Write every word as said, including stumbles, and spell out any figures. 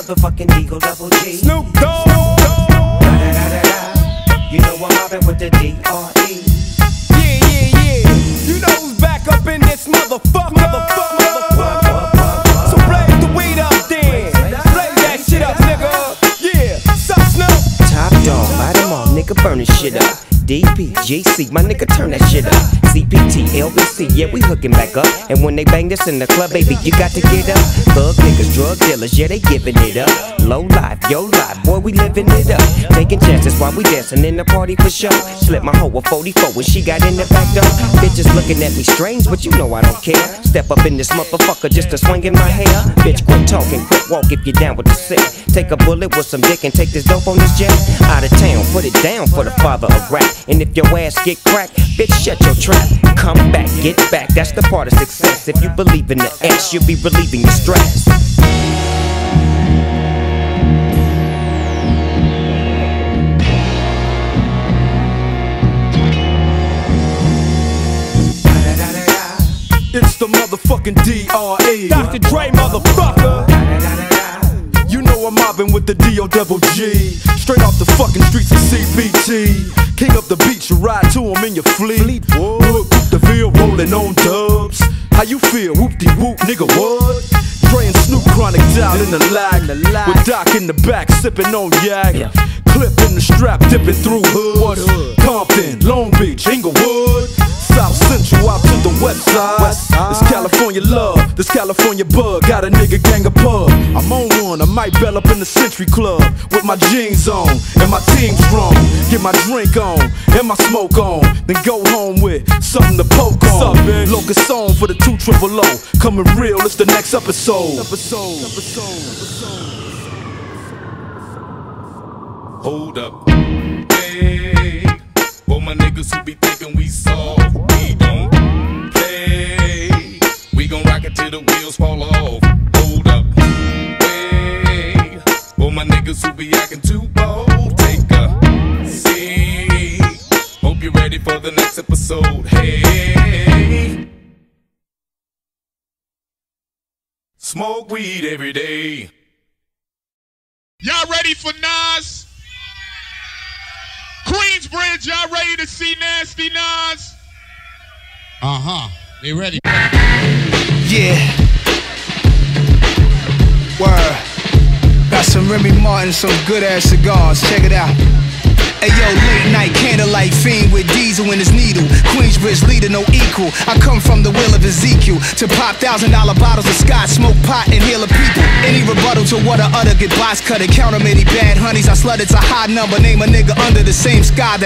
motherfucking Eagle Double G. Snoop Dogg. You know I'm mobbing with the D R E. Yeah, yeah, yeah. You know who's back up in this motherfucker. Motherfucker, motherfucker. So blaze the weed up then. Blaze that shit up, nigga. Yeah, sup, Snoop? Top dog, bite them all, nigga, burn this shit up. D P, G C, my nigga, turn that shit up. C P T, L B C, yeah, we hooking back up. And when they bang this in the club, baby, you got to get up. Thug niggas, drug dealers, yeah, they giving it up. Low life, yo life, boy, we living it up. Taking chances while we dancing in the party for show. Slip my hoe a forty-four when she got in the back door. Bitches looking at me strange, but you know I don't care. Step up in this motherfucker just to swing in my hair. Bitch, quit talking, quit walk if you're down with the sick. Take a bullet with some dick and take this dope on this jet. Out of town, put it down for the father of rap. And if your ass get cracked, bitch, shut your trap. Come back, get back, that's the part of success. If you believe in the ass, you'll be relieving your stress. It's the motherfucking D R E. Doctor Dre, motherfucker. You know I'm mobbing with the D O double G. Straight off the fucking streets of C B T. King up the beach, you ride to him in your fleet. Whoop, the field rolling on dubs. How you feel? Whoop-de-whoop, nigga, what? Dre and Snoop chronic down in the lag. With Doc in the back, sipping on yak. Clip in the strap, dipping through hoods. Compton, Long Beach, Inglewood. South Central out to the west side. West side. This California love, this California bug. Got a nigga gang of pub. I'm on one, I might bell up in the Century Club with my jeans on and my team strong. Get my drink on and my smoke on, then go home with something to poke on. Locust song for the two triple O. Coming real, it's the next episode. Episode. Episode. Hold up, hey, for my niggas who be thinking we soft, we don't play. We gon' rock it till the wheels fall off. Hold up, hey, for my niggas who be acting too bold, take a seat. Hope you're ready for the next episode. Hey, smoke weed every day. Y'all ready for Nas? Queensbridge, y'all ready to see Nasty Nas? Uh-huh, they ready. Yeah. Word. Got some Remy Martin, some good ass cigars. Check it out. Hey yo, late night candlelight fiend with diesel in his needle. Queensbridge leader, no equal. I come from the will of Ezekiel to pop thousand dollar bottles of scotch, smoke pot, and heal a people. Any rebuttal to what I utter, get box cut and count how many bad honeys I slutted. It's a high number, name a nigga under the same sky that